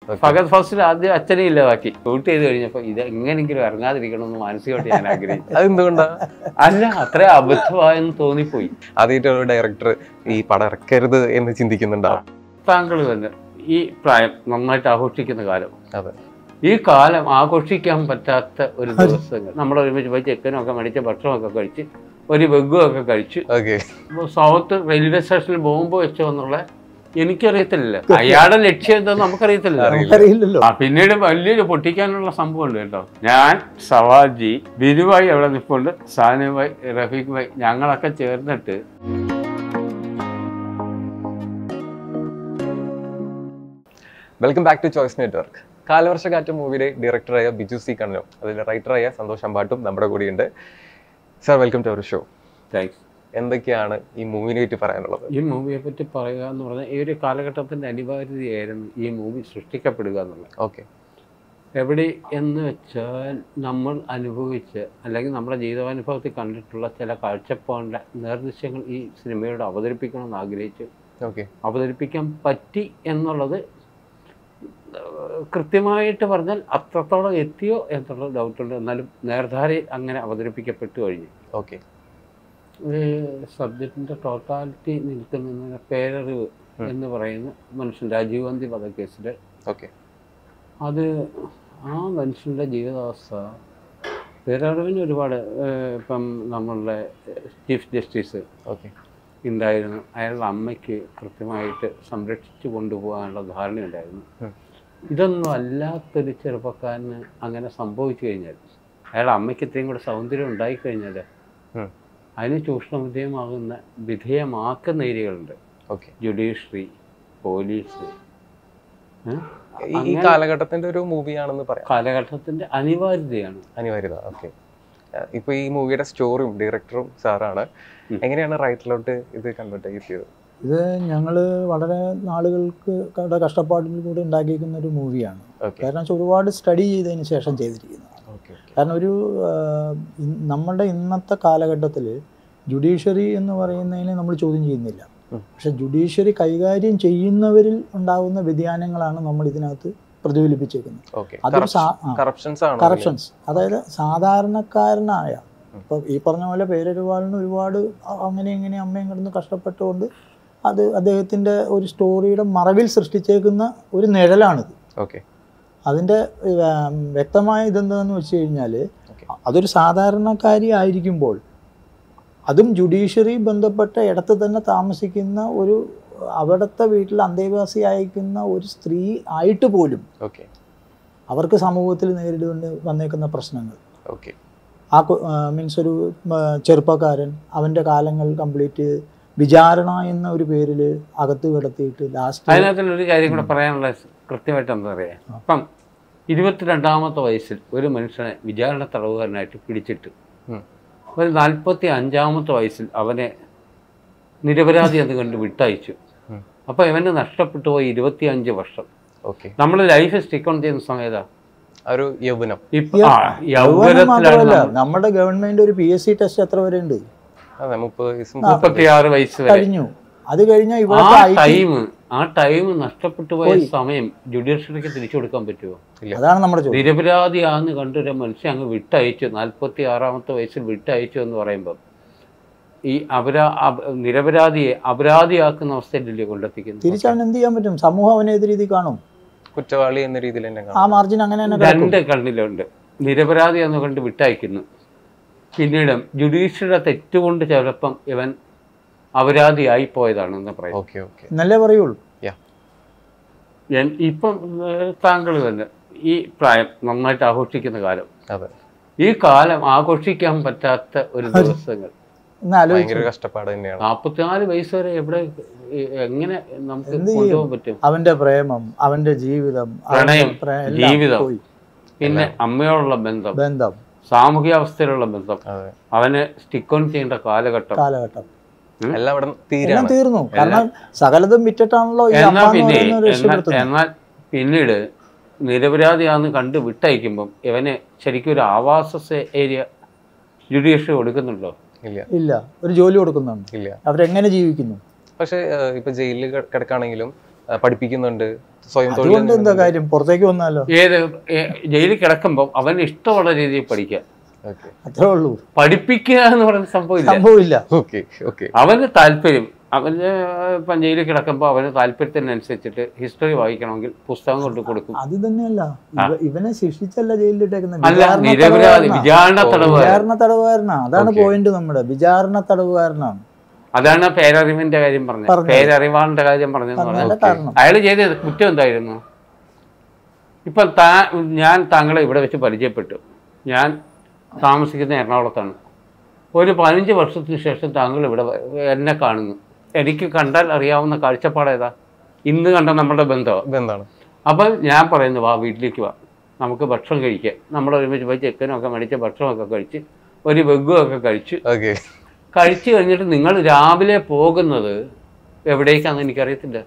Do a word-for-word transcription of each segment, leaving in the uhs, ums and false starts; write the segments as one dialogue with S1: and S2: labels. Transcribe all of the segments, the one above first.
S1: ഫഹദ് ഫാസിൽ ആദ്യം അച്ഛനെ ഇല്ലാതാക്കി. ഷൂട്ട് ചെയ്ത് കഴിഞ്ഞപ്പോൾ ഇത് എങ്ങനെയെങ്കിലും ഇറങ്ങാതിരിക്കണമെന്ന് മാനസികമായിട്ട് ഞാൻ ആഗ്രഹിച്ചു.
S2: അതെന്തുകൊണ്ടാ?
S1: അല്ല, അത്ര അബദ്ധമായെന്ന് തോന്നിപ്പോയി.
S2: ആദ്യമായിട്ട് ഡയറക്ടർ ഈ പടം ഇറക്കരുത് എന്ന് ചിന്തിക്കുന്നുണ്ടാവും.
S1: താങ്കൾ തന്നെ ഈ പ്രായം നന്നായിട്ട് ആഘോഷിക്കുന്ന കാലം.
S2: അതെ,
S1: ഈ കാലം ആഘോഷിക്കാൻ പറ്റാത്ത ഒരു ദിവസങ്ങൾ നമ്മൾ ഒരുമിച്ച് പോയി ചെക്കനൊക്കെ മേടിച്ച് ഭക്ഷണമൊക്കെ കഴിച്ച് ഒരു വെഗുമൊക്കെ കഴിച്ച് സൗത്ത് റെയിൽവേ സ്റ്റേഷനിൽ ബോംബ് വെച്ചോ എന്നുള്ള എനിക്കറിയത്തില്ല. അയാളുടെ ലക്ഷ്യം എന്താന്ന് നമുക്കറിയത്തില്ല. ആ പിന്നീട് വലിയൊരു പൊട്ടിക്കാനുള്ള സംഭവം ഉണ്ട് കേട്ടോ. ഞാൻ, സവാജി, ബിരുവായി അവിടെ നിൽപ്പുണ്ട്, സാനുഭായി, റഫീഖ് ഭായി, ഞങ്ങളൊക്കെ ചേർന്നിട്ട്
S2: welcome back to Choice Network. കാലവർഷക്കാറ്റ് മൂവിയുടെ ഡയറക്ടറായ ബിജു സി കണ്ണനും അതിലെ റൈറ്ററായ സന്തോഷ് അമ്പാട്ടും നമ്മുടെ കൂടെയുണ്ട്. Sir, welcome to our show.
S1: Thanks.
S2: എന്തൊക്കെയാണ് ഈ മൂവിനെ പറ്റി പറയാനുള്ളത്?
S1: ഈ മൂവിയെ പറ്റി പറയുക എന്ന് പറഞ്ഞാൽ ഈ ഒരു കാലഘട്ടത്തിൻ്റെ അനിവാര്യതയായിരുന്നു ഈ മൂവി സൃഷ്ടിക്കപ്പെടുക എന്നുള്ളത്.
S2: ഓക്കെ.
S1: എവിടെ എന്ന് വെച്ചാൽ നമ്മൾ അനുഭവിച്ച് അല്ലെങ്കിൽ നമ്മുടെ ജീവിതാനുഭവത്തിൽ കണ്ടിട്ടുള്ള ചില കാഴ്ചപ്പാടിൻ്റെ നേർദൃശ്യങ്ങൾ ഈ സിനിമയോട് അവതരിപ്പിക്കണമെന്ന് ആഗ്രഹിച്ചു.
S2: ഓക്കെ.
S1: അവതരിപ്പിക്കാൻ പറ്റി എന്നുള്ളത് കൃത്യമായിട്ട് പറഞ്ഞാൽ അത്രത്തോളം എത്തിയോ എന്നുള്ള ഡൗട്ടുണ്ട്. എന്നാലും നേർധാരയിൽ അങ്ങനെ അവതരിപ്പിക്കപ്പെട്ടു കഴിഞ്ഞു.
S2: ഓക്കെ.
S1: ഈ സബ്ജക്റ്റിൻ്റെ ടോട്ടാലിറ്റി നിൽക്കുന്ന പേരറിവ് എന്ന് പറയുന്ന മനുഷ്യൻ രാജീവ് ഗാന്ധി വധക്കേസിൽ
S2: ഓക്കെ
S1: അത് ആ മനുഷ്യൻ്റെ ജീവിതാവസ്ഥ പേരറിവിന് ഒരുപാട് ഇപ്പം നമ്മളുടെ ചീഫ് ജസ്റ്റിസ്
S2: ഓക്കെ
S1: ഉണ്ടായിരുന്നു. അയാളുടെ അമ്മയ്ക്ക് കൃത്യമായിട്ട് സംരക്ഷിച്ചു കൊണ്ടുപോകാനുള്ള ധാരണയുണ്ടായിരുന്നു. ഇതൊന്നും അല്ലാത്തൊരു ചെറുപ്പക്കാരന് അങ്ങനെ സംഭവിച്ചു കഴിഞ്ഞാൽ, അയാളുടെ അമ്മയ്ക്ക് ഇത്രയും കൂടെ സൗന്ദര്യം ഉണ്ടായിക്കഴിഞ്ഞാൽ അതിന് ചൂഷണ വിധേയമാകുന്ന വിധേയമാക്കുന്ന ഏരിയകളുണ്ട്. Judiciary, police.
S2: ഈ കാലഘട്ടത്തിന്റെ ഒരു മൂവിയാണെന്ന് പറയാം.
S1: കാലഘട്ടത്തിന്റെ അനിവാര്യതയാണ്.
S2: അനിവാര്യത. ഓക്കെ. ഇപ്പൊ ഈ മൂവിയുടെ സ്റ്റോറിയും ഡയറക്ടറും സാറാണ്. എങ്ങനെയാണ് റൈറ്ററിലോട്ട് ഇത് കൺവേർട്ട് ചെയ്തത്?
S3: ഇത് ഞങ്ങൾ വളരെ നാളുകൾക്ക് കഷ്ടപ്പാടിലൂടെ ഉണ്ടാക്കിയിരിക്കുന്ന ഒരു മൂവിയാണ്. കാരണം വെച്ചാൽ ഒരുപാട് സ്റ്റഡി ചെയ്തതിന് ശേഷം ചെയ്തിരിക്കുന്നതാണ്. കാരണം ഒരു നമ്മുടെ ഇന്നത്തെ കാലഘട്ടത്തിൽ ജുഡീഷ്യറി എന്ന് പറയുന്നതിനെ നമ്മൾ ചോദ്യം ചെയ്യുന്നില്ല. പക്ഷെ ജുഡീഷ്യറി കൈകാര്യം ചെയ്യുന്നവരിൽ ഉണ്ടാകുന്ന വ്യതിയാനങ്ങളാണ് നമ്മൾ ഇതിനകത്ത് പ്രതിഫലിപ്പിച്ചേക്കുന്നത്. അതൊരു കറപ്ഷൻസ്. അതായത് സാധാരണക്കാരനായ ഇപ്പം ഈ പറഞ്ഞ പോലെ പേരരുവാളിന് ഒരുപാട് അങ്ങനെ ഇങ്ങനെ അമ്മയും കിടന്ന് കഷ്ടപ്പെട്ടുകൊണ്ട് അത് അദ്ദേഹത്തിൻ്റെ ഒരു സ്റ്റോറിയുടെ മറവിൽ സൃഷ്ടിച്ചേക്കുന്ന ഒരു നിഴലാണിത്.
S2: ഓക്കെ.
S3: അതിൻ്റെ വ്യക്തമായ ഇതെന്താണെന്ന് വെച്ച് കഴിഞ്ഞാൽ അതൊരു സാധാരണക്കാരി ആയിരിക്കുമ്പോൾ അതും ജുഡീഷ്യറി ബന്ധപ്പെട്ട ഇടത്ത് തന്നെ താമസിക്കുന്ന ഒരു അവിടുത്തെ വീട്ടിൽ അന്തേവാസി അയക്കുന്ന ഒരു സ്ത്രീ ആയിട്ട് പോലും അവർക്ക് സമൂഹത്തിൽ നേരിടുകൊണ്ട് വന്നേക്കുന്ന പ്രശ്നങ്ങൾ.
S2: ഓക്കെ.
S3: ആ മീൻസ് ഒരു ചെറുപ്പക്കാരൻ അവൻ്റെ കാലങ്ങൾ കംപ്ലീറ്റ് വിചാരണ എന്ന ഒരു പേരിൽ അകത്ത് കിടത്തിയിട്ട് ലാസ്റ്റ്
S1: അതിനകത്തുള്ളൊരു കാര്യം കൂടെ പറയാനുള്ള കൃത്യമായിട്ട് എന്താ പറയുക, ഇപ്പം ഇരുപത്തിരണ്ടാമത്തെ വയസ്സിൽ ഒരു മനുഷ്യനെ വിചാരണ തടവുകാരനായിട്ട് പിടിച്ചിട്ട് ഒരു നാൽപ്പത്തി അഞ്ചാമത്തെ വയസ്സിൽ അവനെ നിരപരാധി എന്ന് കണ്ട് വിട്ടയച്ചു. അപ്പോൾ ഇവന് നഷ്ടപ്പെട്ടു പോയി ഇരുപത്തി അഞ്ച് വർഷം.
S2: ഓക്കെ.
S1: നമ്മൾ ലൈഫ് സ്റ്റിക്ക് ഓൺ ചെയ്യുന്ന സമയത്താണ്
S2: ഒരു യൗവനം.
S3: നമ്മുടെ ഗവൺമെന്റ് ഒരു പി എസ് സി ടെസ്റ്റ് എത്ര വരെ ഉണ്ട്?
S1: മുപ്പത്തിയാറ് വയസ്സ്
S3: കഴിഞ്ഞു. അത് കഴിഞ്ഞാൽ
S1: ടൈം ആ ടൈം നഷ്ടപ്പെട്ടു പോയ സമയം ജുഡീഷ്യറിക്ക് തിരിച്ചു കൊടുക്കാൻ പറ്റുമോ?
S3: അതാണ് നമ്മുടെ
S1: നിരപരാധിയാന്ന് കണ്ടൊരു മനുഷ്യൻ അങ്ങ് വിട്ടയച്ചു, നാൽപ്പത്തി ആറാമത്തെ വയസ്സിൽ വിട്ടയച്ചു എന്ന് പറയുമ്പം ഈ അപരാ നിരപരാധിയെ അപരാധിയാക്കുന്ന അവസ്ഥയിലല്ലേ കൊണ്ടെത്തിക്കുന്നത്.
S3: തിരിച്ചവൻ എന്ത് ചെയ്യാൻ പറ്റും? സമൂഹം അവനെ ഏത് രീതി കാണും?
S2: കുറ്റവാളി എന്ന രീതിയിൽ
S3: ആ മാർജിൻ അങ്ങനെ
S1: രണ്ട് കണ്ണിലുണ്ട്. നിരപരാധി എന്ന് കണ്ട് വിട്ടയക്കുന്നു, പിന്നീട് ജുഡീഷ്യറിയുടെ തെറ്റുകൊണ്ട് ചിലപ്പം ഇവൻ അപരാധിയായി പോയതാണെന്ന് പറയും.
S3: എന്നല്ലേ പറയുള്ളൂ.
S1: ഇപ്പം താങ്കൾ തന്നെ ഈ പ്രായം നന്നായിട്ട് ആഘോഷിക്കുന്ന കാലം.
S2: അതെ.
S1: ഈ കാലം ആഘോഷിക്കാൻ പറ്റാത്ത ഒരു ദിവസങ്ങൾ
S2: കഷ്ടപ്പാട് തന്നെയാണ്.
S1: നാൽപ്പത്തിനാല് വയസ്സ് വരെ എവിടെ എങ്ങനെ നമുക്ക് കൊണ്ടുപോകാൻ പറ്റും?
S3: അവന്റെ പ്രേമം, അവന്റെ ജീവിതം,
S1: പ്രണയം, ജീവിതം, പിന്നെ അമ്മയോടുള്ള ബന്ധം,
S3: ബന്ധം
S1: സാമൂഹിക അവസ്ഥയിലുള്ള ബന്ധം, അവന് സ്റ്റിക്ക് ഓൺ ചെയ്യേണ്ട കാലഘട്ടം
S3: കാലഘട്ടം
S2: എല്ലാം
S3: തീർന്നു. കാരണം സകലതും വിറ്റിട്ടാണല്ലോ.
S1: എന്നാൽ പിന്നീട് നിരപരാധിയാന്ന് കണ്ട് വിട്ടയക്കുമ്പം ഇവന് ശരിക്കും ഒരു ആവാസ ഏരിയ ജുഡീഷ്യറി കൊടുക്കുന്നുണ്ടോ?
S2: ഇല്ല.
S3: ഇല്ല. ഒരു ജോലി കൊടുക്കുന്നുണ്ട്.
S2: ഇല്ല.
S3: അവരെങ്ങനെ ജീവിക്കുന്നു?
S2: പക്ഷെ ഇപ്പൊ ജയിലിൽ കിടക്കുകയാണെങ്കിലും പഠിപ്പിക്കുന്നുണ്ട്, സ്വയം
S3: അതുകൊണ്ട് എന്താ കാര്യം, പുറത്തേക്ക് വന്നാലോ.
S1: ഏത് ജയിലിൽ കിടക്കുമ്പോൾ അവന് ഇഷ്ടമുള്ള രീതിയിൽ പഠിക്കുക,
S3: അത്രേ ഉള്ളൂ.
S1: പഠിപ്പിക്കുക എന്ന് പറയുന്ന സംഭവം
S3: സംഭവമില്ല.
S1: അവന് താല്പര്യം, അവന് ഇപ്പം ജയിലിൽ കിടക്കുമ്പോൾ അവന് താല്പര്യത്തിനനുസരിച്ചിട്ട് ഹിസ്റ്ററി വായിക്കണമെങ്കിൽ പുസ്തകം കൊണ്ട് കൊടുക്കും.
S3: അത് തന്നെയല്ല, ഇവനെ ശിക്ഷിച്ചല്ല ജയിലിലിട്ടേക്കുന്നത്,
S1: വിചാരണ
S3: വിചാരണ തടവുകാരനാ. അതാണ് പോയിന്റ് നമ്മുടെ, വിചാരണ തടവുകാരനാണ്.
S1: അതാണ് പേരറിവിന്റെ കാര്യം പറഞ്ഞത്, പേരറിവാളിന്റെ കാര്യം പറഞ്ഞതെന്ന് പറഞ്ഞത്. അയാൾ ചെയ്തത് കുറ്റം എന്തായിരുന്നു? ഇപ്പൊ താ ഞാൻ താങ്കളെ ഇവിടെ വെച്ച് പരിചയപ്പെട്ടു, ഞാൻ താമസിക്കുന്ന എറണാകുളത്താണ്. ഒരു പതിനഞ്ച് വർഷത്തിന് ശേഷം താങ്കൾ ഇവിടെ എന്നെ കാണുന്നു. എനിക്ക് കണ്ടാൽ അറിയാവുന്ന കാഴ്ചപ്പാട് ഏതാ? ഇന്ന് കണ്ട നമ്മുടെ ബന്ധമാണ്. അപ്പം ഞാൻ പറയുന്നു, വാ വീട്ടിലേക്ക് വാ, നമുക്ക് ഭക്ഷണം കഴിക്കാം. നമ്മൾ ഒരുമിച്ച് പോയി ചിക്കനൊക്കെ മേടിച്ച ഭക്ഷണമൊക്കെ കഴിച്ച് ഒരു വെഗുമൊക്കെ കഴിച്ച് കഴിച്ചു കഴിഞ്ഞിട്ട് നിങ്ങൾ രാവിലെ പോകുന്നത് എവിടേക്കാണെന്ന് എനിക്കറിയത്തില്ല.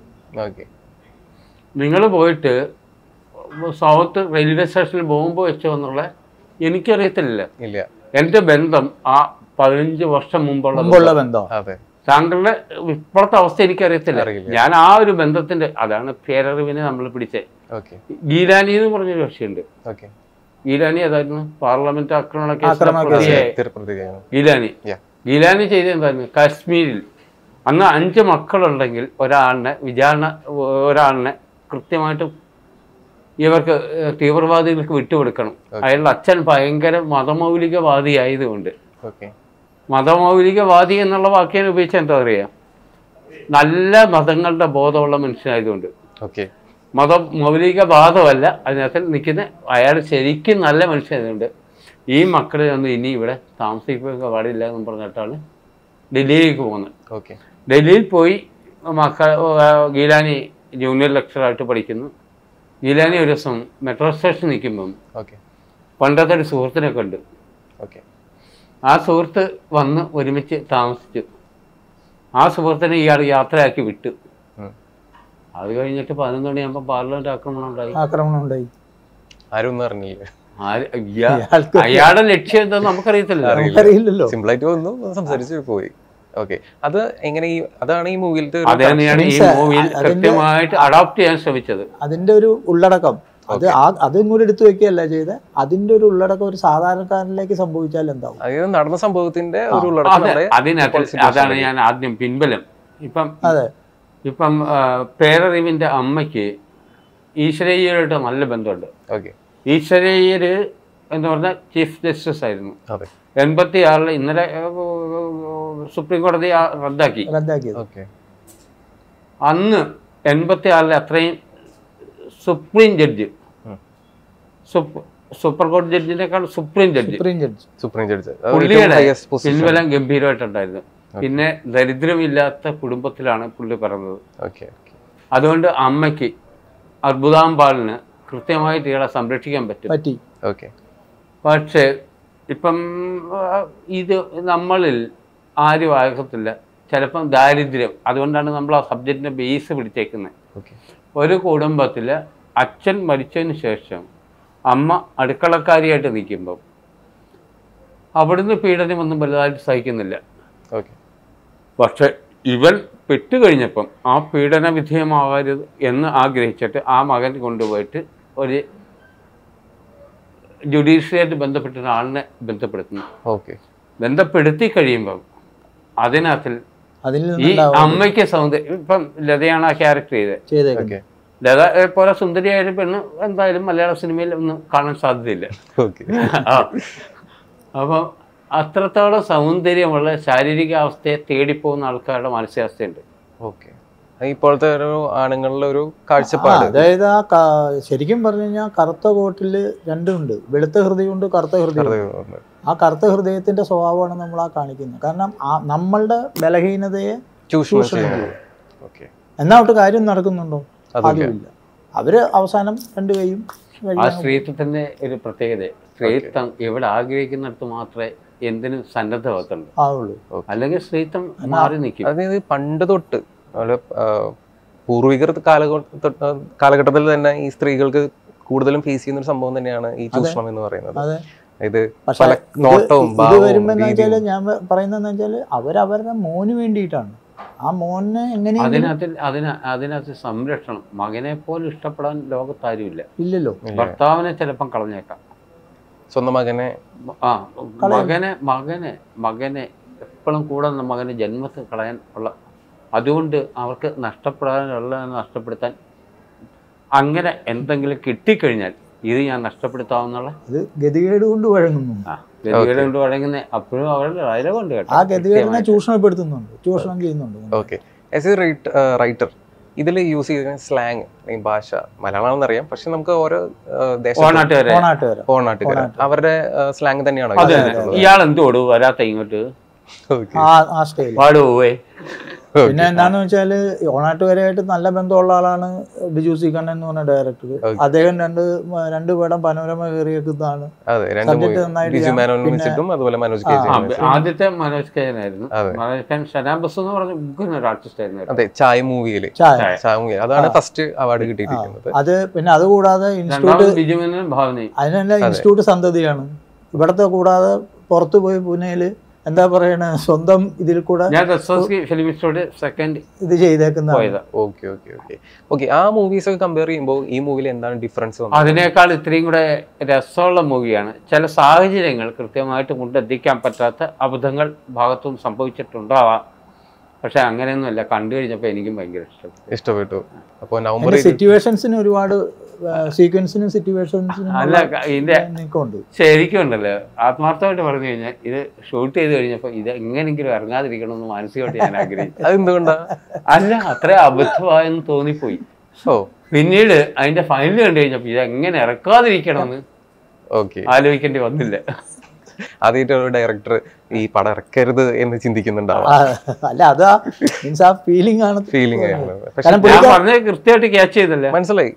S1: നിങ്ങൾ പോയിട്ട് സൗത്ത് റെയിൽവേ സ്റ്റേഷനിൽ ബോംബ് വെച്ചോ എന്നുള്ള എനിക്കറിയത്തില്ല. എൻ്റെ ബന്ധം ആ പതിനഞ്ച് വർഷം മുമ്പുള്ള ബന്ധം. താങ്കളുടെ ഇപ്പോഴത്തെ അവസ്ഥ എനിക്കറിയത്തില്ല. ഞാൻ ആ ഒരു ബന്ധത്തിന്റെ, അതാണ് പേരറിവിനെ നമ്മൾ പിടിച്ചേ. ഗീലാനി എന്ന് പറഞ്ഞൊരു കക്ഷിയുണ്ട്. ഗീലാനി ഏതായിരുന്നു? പാർലമെന്റ് ആക്രമണമൊക്കെ ഗീലാനി ഗീലാനി ചെയ്ത എന്തായിരുന്നു? കാശ്മീരിൽ അന്ന് അഞ്ച് മക്കളുണ്ടെങ്കിൽ ഒരാളിനെ വിചാരണ ഒരാളിനെ കൃത്യമായിട്ട് ഇവർക്ക് തീവ്രവാദികൾക്ക് വിട്ടുകൊടുക്കണം. അയാളുടെ അച്ഛൻ ഭയങ്കര മതമൗലികവാദിയായതുകൊണ്ട്, മതമൗലികവാദി എന്നുള്ള വാക്കിനെ ഉപയോഗിച്ചാൽ എന്താ പറയുക, നല്ല മതങ്ങളുടെ ബോധമുള്ള മനുഷ്യനായതുകൊണ്ട്, മത മൗലികവാദമല്ല അതിനകത്ത് നിൽക്കുന്ന അയാൾ ശരിക്കും നല്ല മനുഷ്യനായതുകൊണ്ട് ഈ മക്കളെ ഒന്നും ഇനി ഇവിടെ താമസിക്കുക പാടില്ല എന്ന് പറഞ്ഞിട്ടാണ് ഡൽഹിയിലേക്ക് പോകുന്നത്. ഡൽഹിയിൽ പോയി മക്കൾ ഗീലാനി ജൂനിയർ ലെക്ചറായിട്ട് പഠിക്കുന്നു. ഗീലാനി ഒരു ദിവസം മെട്രോ സ്റ്റേഷൻ നിൽക്കുമ്പം പണ്ടത്തെ ഒരു സുഹൃത്തിനെ കണ്ടു. ആ സുഹൃത്ത് വന്ന് ഒരുമിച്ച് താമസിച്ചു. ആ സുഹൃത്തിനെ ഇയാൾ യാത്രയാക്കി വിട്ടു. അത് കഴിഞ്ഞിട്ട് പതിനൊന്ന് മണിയാകുമ്പോൾ പാർലമെന്റ് ആക്രമണം ഉണ്ടായി ആക്രമണം ഉണ്ടായി ആരും ഒന്നും അറിഞ്ഞില്ല. അയാളുടെ ലക്ഷ്യം എന്താ നമുക്കറിയത്തില്ലല്ലോ.
S2: സിമ്പിളായിട്ട് വന്നു, സംസാരിച്ചു പോയി. ഓക്കെ, അത് എങ്ങനെ അതാണ് ഈ മൂവിയിലത്തെ
S1: അതാണ് ഈ മൂവിയിൽ കൃത്യമായിട്ട് അഡോപ്റ്റ് ചെയ്യാൻ ശ്രമിച്ചത്.
S3: അതിന്റെ ഒരു ഉള്ളടക്കം അത് അതും കൂടി എടുത്തു വെക്കുകയല്ല ചെയ്ത്, അതിന്റെ ഒരു ഉള്ളടക്കം ഒരു സാധാരണക്കാരനിലേക്ക് സംഭവിച്ചാൽ എന്താവും?
S2: അതായത് നടന്ന സംഭവത്തിന്റെ ഒരു ഉള്ളടക്കം
S1: അതിനകത്ത് അതാണ് ഞാൻ ആദ്യം പിൻബലം. ഇപ്പം അതെ ഇപ്പം പേരറിവിന്റെ അമ്മയ്ക്ക് ഈശ്വരയ്യരായിട്ട് നല്ല ബന്ധമുണ്ട്.
S2: ഓക്കെ,
S1: ഈശ്വരയ്യര് എന്ന് പറഞ്ഞാൽ ചീഫ് ജസ്റ്റിസ് ആയിരുന്നു. എൺപത്തി ആറിൽ ഇന്നലെ സുപ്രീം കോടതി റദ്ദാക്കി. അന്ന് എൺപത്തി ആറിലെ അത്രയും സുപ്രീം ജഡ്ജ്, സൂപ്പർ കോടതി ജഡ്ജിനേക്കാൾ സുപ്രീം ജഡ്ജി
S2: സുപ്രീം ജഡ്ജി
S1: പുള്ളിയുടെ പിൻബലം ഗംഭീരമായിട്ടുണ്ടായിരുന്നു. പിന്നെ ദരിദ്രമില്ലാത്ത കുടുംബത്തിലാണ് പുള്ളി പിറന്നത്. അതുകൊണ്ട് അമ്മയ്ക്ക് അർബുദാമ്പാലിന് കൃത്യമായിട്ട് ഇയാളെ സംരക്ഷിക്കാൻ പറ്റും. പക്ഷേ ഇപ്പം ഇത് നമ്മളിൽ ആരും ആകത്തില്ല. ചിലപ്പം ദാരിദ്ര്യം, അതുകൊണ്ടാണ് നമ്മൾ ആ സബ്ജക്റ്റിൻ്റെ ബേസ് പിടിച്ചേക്കുന്നത്. ഒരു കുടുംബത്തിൽ അച്ഛൻ മരിച്ചതിന് ശേഷം അമ്മ അടുക്കളക്കാരിയായിട്ട് നിൽക്കുമ്പം അവിടുന്ന് പീഡനമൊന്നും വലുതായിട്ട് സഹിക്കുന്നില്ല. പക്ഷെ ഇവൻ പെട്ടുകഴിഞ്ഞപ്പം ആ പീഡന വിധേയമാകരുത് എന്ന് ആഗ്രഹിച്ചിട്ട് ആ മകൻ കൊണ്ടുപോയിട്ട് ഒരു ജുഡീഷ്യലായിട്ട് ബന്ധപ്പെട്ട ഒരാളിനെ ബന്ധപ്പെടുത്തുന്നു.
S2: ഓക്കെ,
S1: ബന്ധപ്പെടുത്തി കഴിയുമ്പം അതിനകത്തിൽ ഈ അമ്മയ്ക്ക് സൗന്ദര്യം, ഇപ്പം ലതയാണ് ആ ക്യാരക്ടർ ചെയ്തത്. ലത പോലെ സുന്ദരിയായ പെണ്ണ് എന്തായാലും മലയാള സിനിമയിൽ ഒന്നും കാണാൻ സാധ്യതയില്ല. അപ്പം അത്രത്തോളം സൗന്ദര്യമുള്ള ശാരീരികാവസ്ഥയെ തേടിപ്പോകുന്ന ആൾക്കാരുടെ മാനസികാവസ്ഥയുണ്ട്.
S2: ഓക്കെ, ഇപ്പോഴത്തെ ഒരു ആണുങ്ങളുടെ ഒരു കാഴ്ചപ്പാട്,
S3: അതായത് ആ ശരിക്കും പറഞ്ഞു കഴിഞ്ഞാൽ കറുത്ത കോട്ടിൽ രണ്ടുമുണ്ട്, വെളുത്ത ഹൃദയമുണ്ട്, കറുത്ത ഹൃദയം. ആ കറുത്ത ഹൃദയത്തിന്റെ സ്വഭാവമാണ് നമ്മൾ ആ കാണിക്കുന്നത്. കാരണം ആ നമ്മളുടെ ബലഹീനതയെ ചൂഷണം ചെയ്യും. എന്നാ ഒട്ട് കാര്യം നടക്കുന്നുണ്ടോ? അതുമില്ല. അവര് അവസാനം രണ്ടു കൈയും.
S1: ആ സ്ത്രീത്വത്തിന്റെ ഒരു പ്രത്യേകത, സ്ത്രീത്വം എവിടെ ആഗ്രഹിക്കുന്നിടത്ത് മാത്രമേ എന്തിനും സന്നദ്ധമാക്കുള്ളൂ, അല്ലെങ്കിൽ സ്ത്രീത്വം മാറി നിൽക്കും.
S2: അതായത് പണ്ട് തൊട്ട് പൂർവികർ കാലഘട്ട കാലഘട്ടത്തിൽ തന്നെ ഈ സ്ത്രീകൾക്ക് കൂടുതലും ഫേസ് ചെയ്യുന്ന ഒരു സംഭവം തന്നെയാണ് ഈ ചൂഷണം എന്ന് പറയുന്നത്. ഇത് നോട്ടവും
S3: വരുമ്പോ ഞാൻ പറയുന്നതെന്ന് വെച്ചാല് അവരവരുടെ മോന് വേണ്ടിയിട്ടാണ്. ആ മോനെ എങ്ങനെയാണ്
S1: അതിനകത്ത് അതിന് അതിനകത്ത് സംരക്ഷണം മകനെ പോലെ ഇഷ്ടപ്പെടാൻ ലോകത്താരുമില്ല.
S3: ഇല്ലല്ലോ.
S1: ഭർത്താവിനെ ചിലപ്പം കളഞ്ഞേക്കാം,
S2: സ്വന്തം മകനെ
S1: ആ മകനെ മകനെ മകനെ എപ്പോഴും കൂടെ നിന്ന് മകനെ ജന്മത്തിൽ കളയാൻ ഉള്ള, അതുകൊണ്ട് അവർക്ക് നഷ്ടപ്പെടാനുള്ള നഷ്ടപ്പെടുത്താൻ അങ്ങനെ എന്തെങ്കിലും കിട്ടിക്കഴിഞ്ഞാൽ ഇത് ഞാൻ നഷ്ടപ്പെടുത്താവുന്നുള്ള
S3: ഇത് ഗതികേട് കൊണ്ട് വഴങ്ങുന്നു.
S1: ആ ഗതികേട് കൊണ്ട് വഴങ്ങുന്ന അപ്പോഴും അവരുടെ ഡയലോഗുണ്ട് കേട്ടോ.
S3: ആ ഗതികേടിനെ ചൂഷണപ്പെടുത്തുന്നുണ്ട്, ചൂഷണം ചെയ്യുന്നുണ്ട്.
S2: ഓക്കെ, ആസ് എ റൈറ്റർ ഇതിൽ യൂസ് ചെയ്യുന്ന സ്ലാങ് ഭാഷ മലയാളം അറിയാം, പക്ഷെ നമുക്ക് ഓരോ ഓണാട്ടുകാർ അവരുടെ സ്ലാങ് തന്നെയാണോ?
S1: ഇയാൾ എന്തോടു വരാത്ത ഇങ്ങോട്ട് പാടുപോവേ.
S3: പിന്നെ എന്താന്ന് വെച്ചാല് ഓണാട്ടുകാരായിട്ട് നല്ല ബന്ധമുള്ള ആളാണ് ബിജു സി കണ്ണൻ എന്ന് പറഞ്ഞ ഡയറക്ടർ. അദ്ദേഹം രണ്ട് രണ്ട് പടം പനോരമ കയറിയേക്കുന്നതാണ്.
S1: ആദ്യത്തെ മനോജ് കെയനായിരുന്നു. മനോജ് കെയൻ ഷനാബസ് എന്ന് പറഞ്ഞ മുഖ്യ ഒരു ആർട്ടിസ്റ്റ് ആയിരുന്നു.
S2: അതെ, ചായ മൂവിയില് അതാണ് ഫസ്റ്റ് അവാർഡ് കിട്ടിയിരിക്കുന്നത്.
S3: അത് പിന്നെ അതുകൂടാതെ ഇൻസ്റ്റിറ്റ്യൂട്ട്
S1: ബിജുമേനോൻ ഭാവനയും
S3: അതിനെല്ലാം ഇൻസ്റ്റിറ്റ്യൂട്ട് സന്തതിയാണ്. ഇവിടത്തെ കൂടാതെ പുറത്തു പോയി പൂനെയില് എന്താ പറയണ സ്വന്തം ഇതിൽ കൂടെ ഇത് ചെയ്തേക്കുന്ന.
S2: ഓക്കെ ഓക്കെ ഓക്കെ ഓക്കെ ആ മൂവീസ് ഒക്കെ കമ്പയർ ചെയ്യുമ്പോൾ ഈ മൂവിയിൽ എന്താണ് ഡിഫറൻസ്?
S1: അതിനേക്കാൾ ഇത്രയും കൂടെ രസമുള്ള മൂവിയാണ്. ചില സാഹചര്യങ്ങൾ കൃത്യമായിട്ട് കൊണ്ടെത്തിക്കാൻ പറ്റാത്ത അബദ്ധങ്ങൾ ഭാഗത്തും സംഭവിച്ചിട്ടുണ്ടാവാം, പക്ഷെ അങ്ങനെയൊന്നുമല്ല. കണ്ടു കഴിഞ്ഞപ്പോൾ എനിക്കും ഭയങ്കര ഇഷ്ടപ്പെട്ടു
S2: ഇഷ്ടപ്പെട്ടു അപ്പോൾ നവംബർ
S3: സിറ്റുവേഷൻസിന് ഒരുപാട് സീക്വൻസിനും സിറ്റുവേഷൻസിനും
S1: അല്ല ഇതിന്റെ ശരിക്കും ഉണ്ടല്ലോ, ആത്മാർത്ഥമായിട്ട് പറഞ്ഞു കഴിഞ്ഞാൽ ഇത് ഷൂട്ട് ചെയ്ത് കഴിഞ്ഞപ്പോൾ ഇത് എങ്ങനെയെങ്കിലും ഇറങ്ങാതിരിക്കണമെന്ന് മാനസികമായിട്ട് ഞാൻ ആഗ്രഹിച്ചു.
S2: അതെന്തുകൊണ്ടാ?
S1: അല്ല, അത്ര അബദ്ധമായെന്ന് തോന്നിപ്പോയി. പിന്നീട് അതിന്റെ ഫൈനൽ കണ്ടു കഴിഞ്ഞപ്പോൾ ഇത് എങ്ങനെ ഇറക്കാതിരിക്കണമെന്ന് ആലോചിക്കേണ്ടി വന്നില്ല.
S2: ആദ്യമായിട്ട് ഒരു ഡയറക്ടർ ഈ പടം ഇറക്കരുത് എന്ന് ചിന്തിക്കുന്നുണ്ടാവും.
S3: അല്ല, അതാ മീൻസ് ആ ഫീലിംഗ് ആണ്.
S2: ഫീലിംഗ്
S1: കൃത്യമായിട്ട് ക്യാച്ച് ചെയ്തല്ലേ,
S2: മനസ്സിലായി.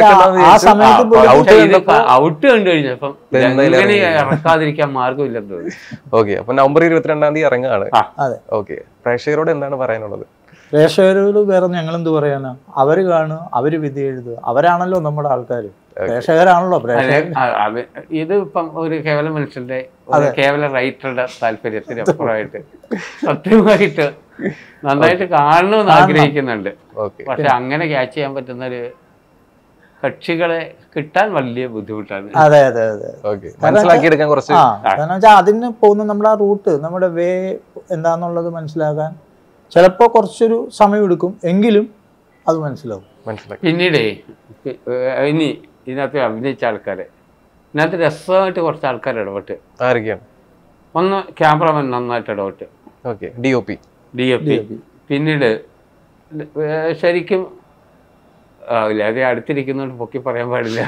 S1: ഔട്ട് കണ്ടു കഴിഞ്ഞപ്പം ഇറക്കാതിരിക്കാൻ മാർഗമില്ലെന്ന് തോന്നി.
S2: ഓക്കെ, അപ്പൊ നവംബർ ഇരുപത്തിരണ്ടാം തീയതി ഇറങ്ങുകയാണ്. ഓക്കെ, പ്രേക്ഷകരോട് എന്താണ് പറയാനുള്ളത്?
S3: പ്രേക്ഷകരോട് വേറെ ഞങ്ങൾ എന്ത് പറയാനാ? അവര് കാണുക, അവര് വിധി എഴുതുക. അവരാണല്ലോ നമ്മുടെ ആൾക്കാർ, പ്രേക്ഷകരാണല്ലോ പ്രേക്ഷകർ.
S1: ഇത് ഇപ്പം ഒരു കേവല മനുഷ്യന്റെ കേവല റൈറ്ററുടെ താല്പര്യത്തിന് അപ്പുറമായിട്ട് സത്യമായിട്ട് നന്നായിട്ട് കാണണമെന്ന് ആഗ്രഹിക്കുന്നുണ്ട്. പക്ഷെ അങ്ങനെ ക്യാച്ച് ചെയ്യാൻ പറ്റുന്ന ഒരു കക്ഷികളെ കിട്ടാൻ വലിയ ബുദ്ധിമുട്ടാണ്.
S3: അതെ അതെ അതെ
S2: മനസ്സിലാക്കിയെടുക്കാൻ കുറച്ച്
S3: കാരണം വെച്ചാൽ അതിന് പോകുന്ന നമ്മുടെ ആ റൂട്ട്, നമ്മുടെ വേ എന്താന്നുള്ളത് മനസ്സിലാക്കാൻ ചിലപ്പോൾ കുറച്ചൊരു സമയം എടുക്കും, എങ്കിലും അത് മനസ്സിലാവും.
S2: മനസ്സിലാക്കി
S1: പിന്നീടേ ഇനി ഇതിനകത്ത് അഭിനയിച്ച ആൾക്കാരെ ഇതിനകത്ത് രസമായിട്ട് കുറച്ച് ആൾക്കാർ ഇടപെട്ട്.
S2: ആരൊക്കെയാണ്?
S1: ഒന്ന് ക്യാമറമാൻ നന്നായിട്ട് ഇടപെട്ട്,
S2: okay, D O P
S1: D O P പിന്നീട് ശരിക്കും ലത അടുത്തിരിക്കുന്നതുകൊണ്ട് പൊക്കി പറയാൻ പാടില്ല.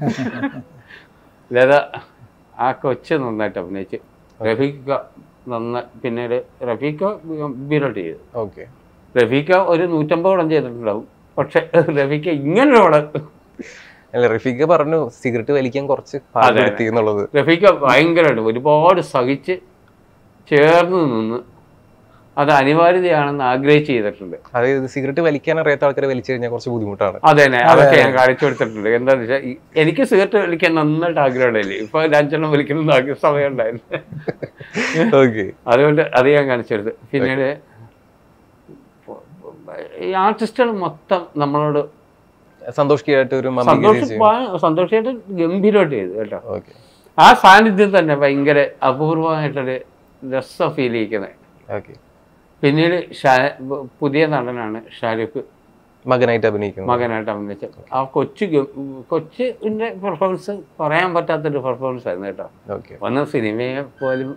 S1: ലത ആ കൊച്ച് നന്നായിട്ട് അഭിനയിച്ച്. റഫീഖ നന്നായി, പിന്നീട് റഫീഖ ഗംഭീരമായിട്ട് ചെയ്തു.
S2: ഓക്കെ,
S1: റഫീഖ ഒരു നൂറ്റമ്പത് പടം ചെയ്തിട്ടുണ്ടാവും, പക്ഷെ റഫീഖ ഇങ്ങനൊരു പടം.
S2: അല്ല, റഫീഖ പറഞ്ഞു സിഗരറ്റ് വലിക്കാൻ കുറച്ച് പാടുപെടുത്തി എന്നുള്ളത്.
S1: റഫീഖ ഭയങ്കരമായിട്ട് ഒരുപാട് സഹിച്ച് ചേർന്ന് നിന്ന് അത് അനിവാര്യതയാണെന്ന് ആഗ്രഹിച്ച് ചെയ്തിട്ടുണ്ട്.
S2: അതായത് സിഗരറ്റ് വലിക്കാൻ അറിയാത്ത ആൾക്കാരെ വലിച്ചു കഴിഞ്ഞാൽ കുറച്ച് ബുദ്ധിമുട്ടാണ്.
S1: അതെ, അതൊക്കെ ഞാൻ കാണിച്ചു കൊടുത്തിട്ടുണ്ട്. എന്താന്ന് വെച്ചാൽ എനിക്ക് സിഗരറ്റ് വലിക്കാൻ നന്നായിട്ട് ആഗ്രഹം ഉണ്ടായില്ലേ, ഇപ്പൊ അഞ്ചെണ്ണം വലിക്കുന്ന സമയം ഉണ്ടായിരുന്നു. അതുകൊണ്ട് അത് ഞാൻ കാണിച്ചു കൊടുത്തു. പിന്നീട് ഈ ആർട്ടിസ്റ്റുകൾ മൊത്തം നമ്മളോട്
S2: സന്തോഷിക്കായിട്ട് ഒരു
S1: സന്തോഷമായിട്ട് ഗംഭീരമായിട്ട് ചെയ്തു കേട്ടോ. ആ സാന്നിധ്യം തന്നെ ഭയങ്കര അപൂർവമായിട്ടൊരു രസം ഫീൽ ചെയ്യിക്കുന്നത്. പിന്നീട് പുതിയ നടനാണ് ഷാരൂഖ്
S2: മകനായിട്ട് അഭിനയിക്കുന്നത്.
S1: മകനായിട്ട് അഭിനയിച്ച ആ കൊച്ചു കൊച്ചിന്റെ പെർഫോമൻസ് പറയാൻ പറ്റാത്തൊരു പെർഫോമൻസ് ആയിരുന്നു കേട്ടോ. വന്ന സിനിമയെ പോലും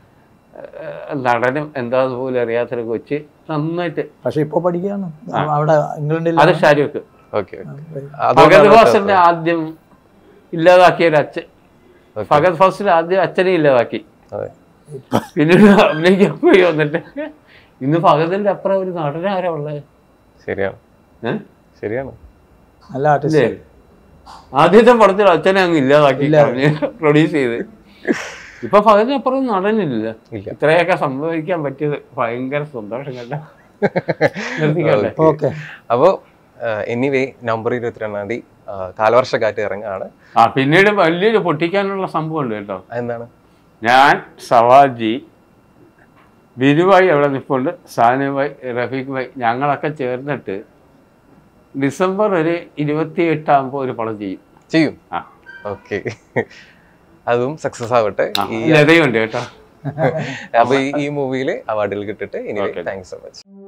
S1: നടനും എന്താ പോലും അറിയാത്തൊരു കൊച്ച് നന്നായിട്ട്.
S3: പക്ഷെ ഇപ്പൊ പഠിക്കുകയാണ് അവിടെ ഇംഗ്ലണ്ടിൽ.
S1: അത് ഷാരൂഖ്. ഫഹദ് ഫാസിലിന്റെ ആദ്യം ഇല്ലാതാക്കിയ ഒരു അച്ഛൻ. ഫഹദ് ഫാസിൽ ആദ്യം അച്ഛനെ ഇല്ലാതാക്കി, പിന്നീട് അഭിനയിക്കാൻ പോയി വന്നിട്ട് ഇന്ന് ഫഹദിന്റെ അപ്പുറം ഒരു നടനാരാ ഉള്ളത്.
S2: ശരിയാണ് ശരിയാണ്
S3: നല്ല ആർട്ടിസ്റ്റ്.
S1: ആദ്യത്തെ പടത്തിൽ അച്ഛനെ അങ്ങ് ഇല്ലാതാക്കി പ്രൊഡ്യൂസ് ചെയ്ത്. ഇപ്പൊ ഫഹദിന് അപ്പുറം നടനില്ല. ഇത്രയൊക്കെ സംഭവിക്കാൻ പറ്റിയത് ഭയങ്കര സന്തോഷം കണ്ട.
S2: അപ്പോ എനിവേ നവംബർ ഇരുപത്തിരണ്ടാം തീയതി കാലവർഷക്കാറ്റ് ഇറങ്ങാണ്.
S1: ആ പിന്നീട് വലിയൊരു പൊട്ടിക്കാനുള്ള സംഭവം ഉണ്ട് കേട്ടോ.
S2: എന്താണ്?
S1: ഞാൻ സവാജി ബിനുവായി അവിടെ നിൽപ്പുണ്ട്, സാനുവായി, റഫീഖ് ഭായി, ഞങ്ങളൊക്കെ ചേർന്നിട്ട് ഡിസംബർ ഒരു ഇരുപത്തി എട്ടാകുമ്പോൾ ഒരു പടം ചെയ്യും
S2: ചെയ്യും
S1: ആ
S2: ഓക്കെ. അതും സക്സസ് ആവട്ടെ.
S1: ലതയുണ്ട് കേട്ടോ.
S2: അപ്പൊ ഈ മൂവിയിൽ അവാർഡുകൾ കിട്ടിട്ട് ഇനി താങ്ക്സ് സോ മച്ച്.